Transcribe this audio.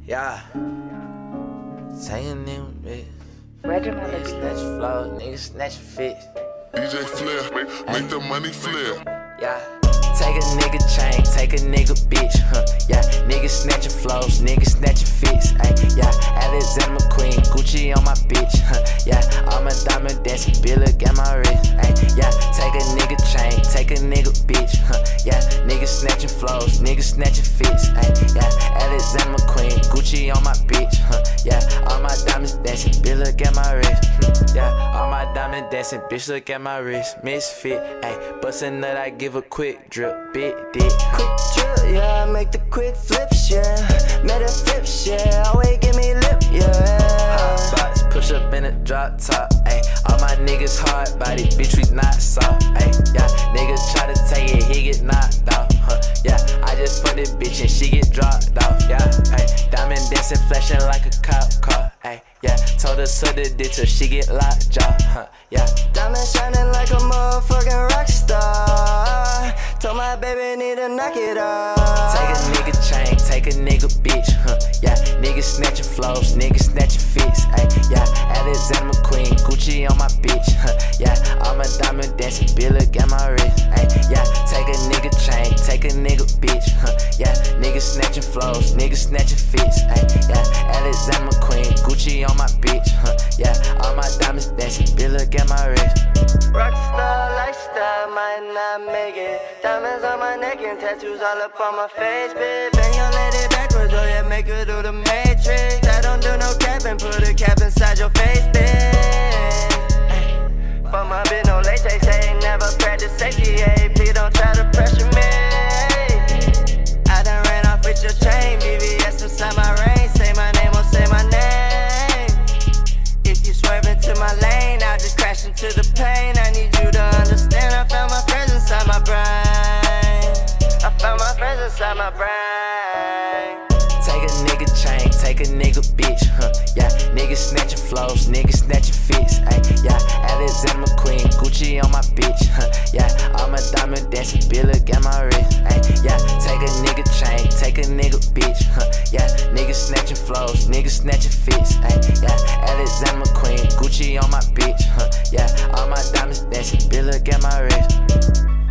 Yeah. Taking them bitch. Niggas snatch your flow, niggas snatch your fit. Djflippp, make the money flip. Yeah. Take a nigga chain, take a nigga bitch, yeah, niggas snatchin' flows, niggas snatchin' fits, yeah, Alexander McQueen, Gucci on my bitch, yeah, I'm a diamond dancing, Billy got my wrist, yeah, take a nigga chain, take a nigga bitch, yeah, niggas snatchin' flows, niggas snatchin' fits, yeah, Alexander McQueen, Gucci on my bitch, yeah, all my diamonds dancing, Billy got my wrist, yeah, all my diamond dancing, bitch look at my wrist, misfit, bust a nut, I give a quick drip. Big dick, quick drip, yeah, make the quick flips, yeah. Made a flips, yeah, always give me lip, yeah. Hot box, push up in a drop top, ayy. All my niggas hard body, bitch, we not soft, ayy. Yeah, niggas try to take it, he get knocked off, yeah. I just fuck this bitch and she get dropped off, yeah, ayy. Diamond dancing, flashing like a cop car, ayy. Yeah, told her suck the dick till she get locked jaw, yeah. Diamond shining like a motherfucking rock star. Told my baby need to knock it off. Take a nigga chain, take a nigga bitch, yeah. Niggas snatchin' flows, niggas snatchin' fits, yeah. Alexander McQueen, Gucci on my bitch, yeah. I'm a diamond dancing, Billy got my wrist, yeah. Take a nigga chain, take a nigga bitch, yeah. Niggas snatchin' flows, niggas snatchin' fits, yeah. Alexander McQueen, Gucci on my bitch, yeah. All my diamonds dancing, Billy got my wrist. Rockstar lifestyle, might not make it. Diamonds on my neck and tattoos all up on my face, bitch. Bang your lady backwards, oh yeah, make her do the matrix. I don't do no capping, put a cap inside your face, bitch. For my bitch, no latex, say never practice safety, hey. Please don't try to pressure me. I done ran off with your chain, BBS inside my range. Say my name or say my name. If you swerve into my lane, I'll just crash into the pain. I need you to understand, I found my friends inside my brain. I found my friends inside my brain. Take a nigga chain, take a nigga bitch, yeah. Niggas snatchin' flows, niggas snatchin' fits, yeah. Alexander McQueen, Gucci on my bitch, yeah. I'm a diamond dancing, Billy got my wrist, yeah. Take a nigga chain, take a nigga bitch, yeah. Niggas snatchin' flows, niggas snatchin' fits, yeah. Alexander McQueen, Gucci on my bitch, yeah. All my diamonds dancing, Billy got my wrist.